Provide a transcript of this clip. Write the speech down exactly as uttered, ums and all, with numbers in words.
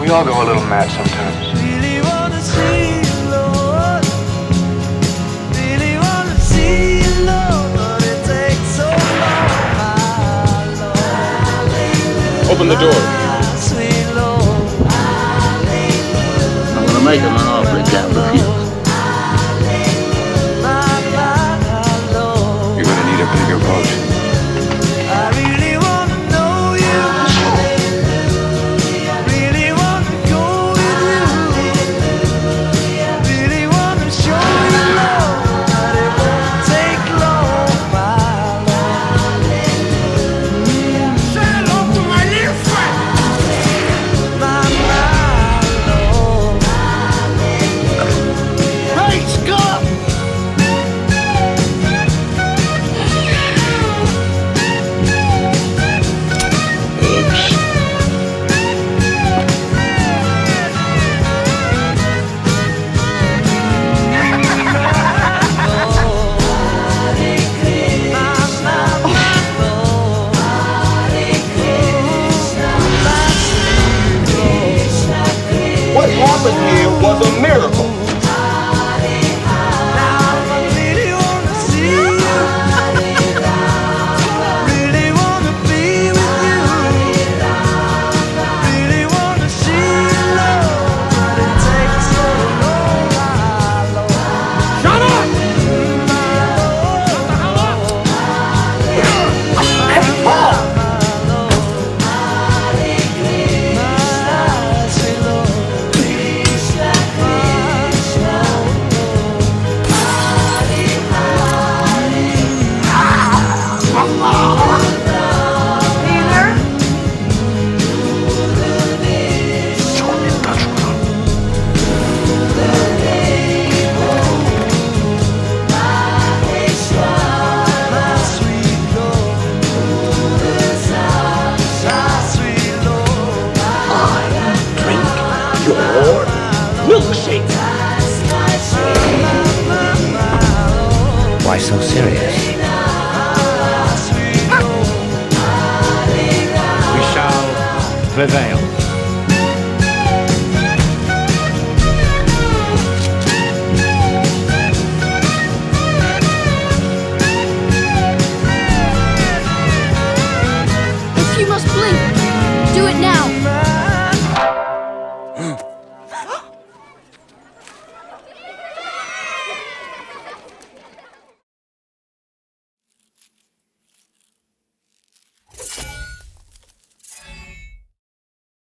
We all go a little mad sometimes. Really wanna see you, Lord. Really wanna see you, Lord. But it takes so long, my Lord. Open the door. My sweet Lord. I'm gonna make him an offer he can't refuse. My, my Lord. You're gonna need a bigger boat. I really wanna know you. Really wanna go with you. Really wanna show you love, but it won't take long, my Lord. Say hello to my little friend. My, my Lord. Hey, Scott! What happened here was a miracle. Milkshake. Why so serious? We shall prevail.